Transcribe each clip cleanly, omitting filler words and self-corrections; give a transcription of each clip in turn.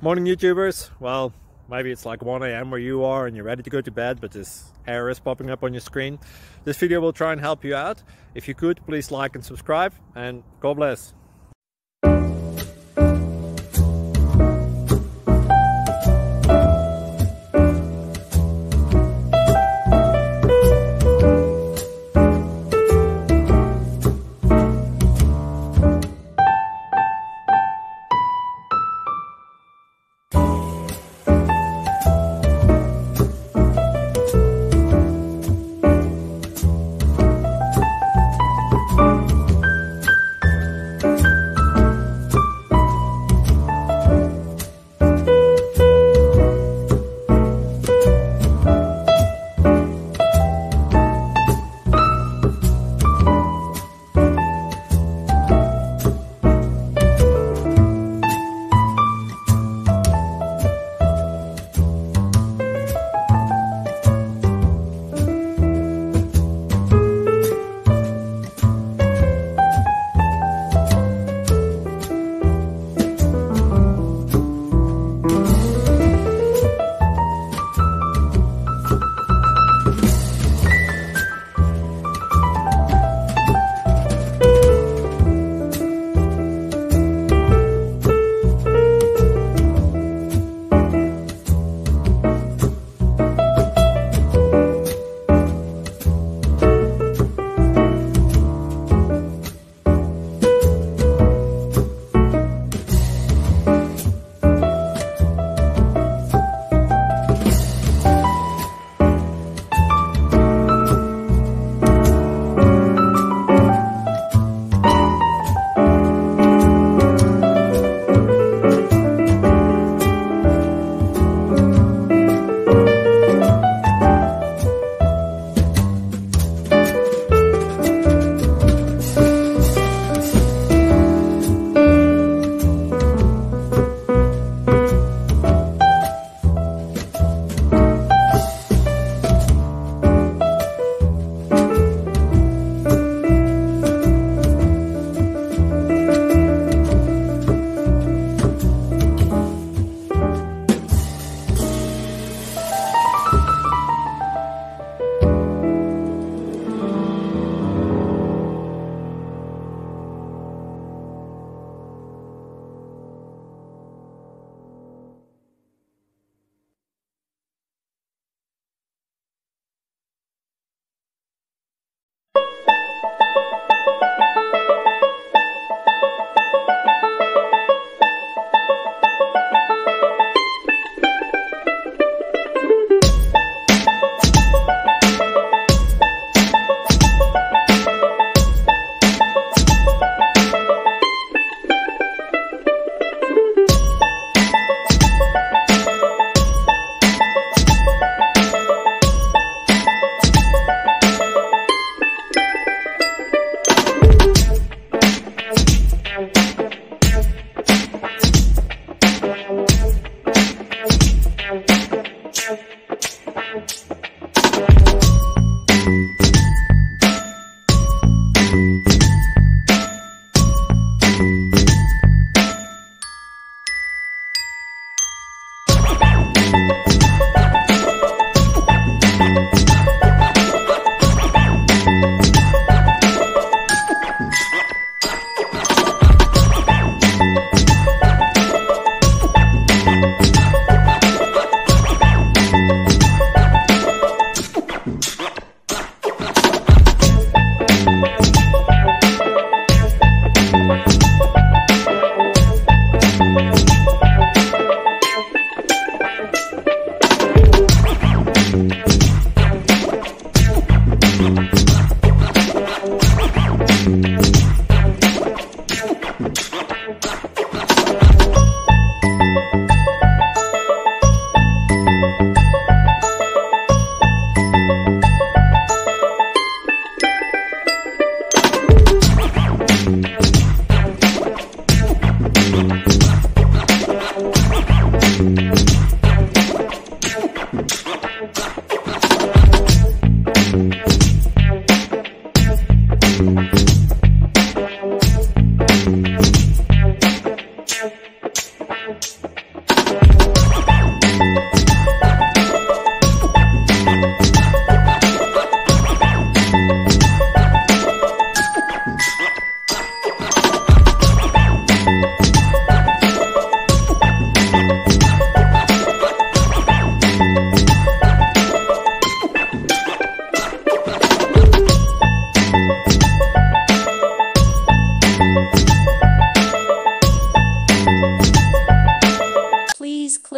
Morning YouTubers. Well, maybe it's like 1 AM where you are and you're ready to go to bed, but this error is popping up on your screen. This video will try and help you out. If you could, please like and subscribe, and God bless.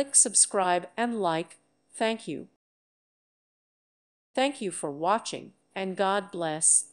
Click subscribe and like. Thank you. Thank you for watching, and God bless.